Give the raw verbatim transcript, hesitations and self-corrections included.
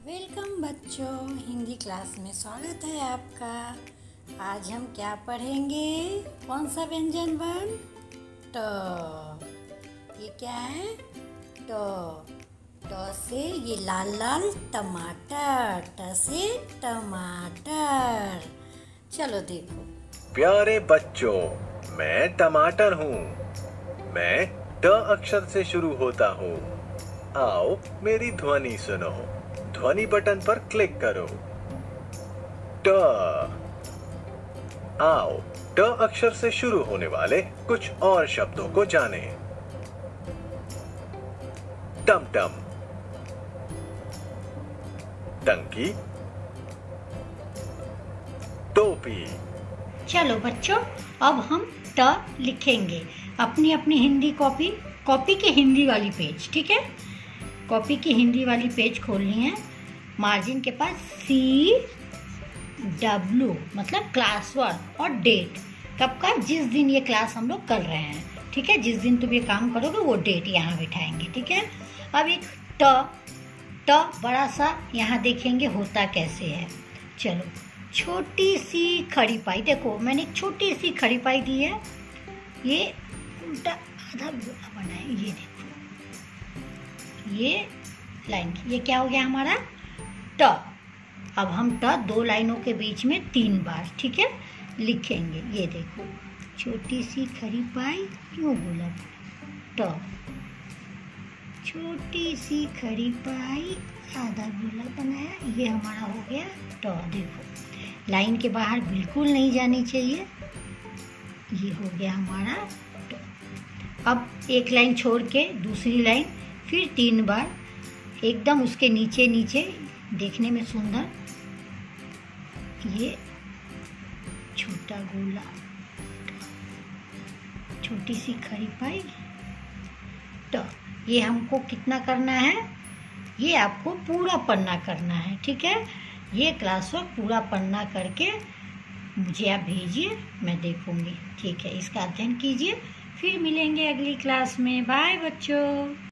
Welcome बच्चों, Hindi class में स्वागत है आपका। आज हम क्या पढ़ेंगे? कौन सा व्यंजन वर्ण? ट। ये क्या है? ट। ट से ये लाल लाल टमाटर। ट से टमाटर। चलो देखो। प्यारे बच्चों, मैं टमाटर हूँ। मैं ट अक्षर से शुरू होता हूँ। आओ मेरी ध्वनि सुनो। ध्वनि बटन पर क्लिक करो। ट। आओ ट अक्षर से शुरू होने वाले कुछ और शब्दों को जानें। टमटम, टंकी, टोपी। चलो बच्चों, अब हम ट लिखेंगे। अपनी अपनी हिंदी कॉपी कॉपी की हिंदी वाली पेज, ठीक है? कॉपी की हिंदी वाली पेज खोलनी है। मार्जिन के पास सी डब्ल्यू मतलब क्लास वन और डेट, कब का, जिस दिन ये क्लास हम लोग कर रहे हैं, ठीक है? जिस दिन तुम ये काम करोगे वो डेट यहाँ बिठाएंगे, ठीक है? अब एक ट ट बड़ा सा यहाँ देखेंगे होता कैसे है। चलो, छोटी सी खड़ी पाई, देखो मैंने एक छोटी सी खड़ी पाई दी है। ये उल्टा आधा गोला बना है, ये देखो, ये लाइन की, ये क्या हो गया हमारा? ट। अब हम ट दो लाइनों के बीच में तीन बार, ठीक है, लिखेंगे। ये देखो, छोटी सी खड़ी पाई, यूं गोला, ट। छोटी सी खड़ी पाई, आधा गोला बनाया, ये हमारा हो गया ट। देखो, लाइन के बाहर बिल्कुल नहीं जानी चाहिए। ये हो गया हमारा ट। अब एक लाइन छोड़ के दूसरी लाइन, फिर तीन बार, एकदम उसके नीचे नीचे देखने में सुंदर, ये छोटा गोला, छोटी सी खड़ी पाई, ट। ये हमको कितना करना है? ये आपको पूरा पन्ना करना है, ठीक है? ये क्लास वर्क पूरा पन्ना करके मुझे आप भेजिए, मैं देखूंगी, ठीक है? इसका अध्ययन कीजिए, फिर मिलेंगे अगली क्लास में। बाय बच्चों।